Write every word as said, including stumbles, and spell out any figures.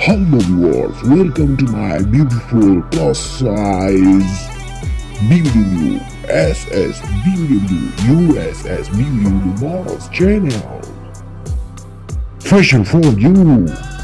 Hello viewers, welcome to my beautiful plus size B B W S S B B W U S S B B W models channel. Fashion for you.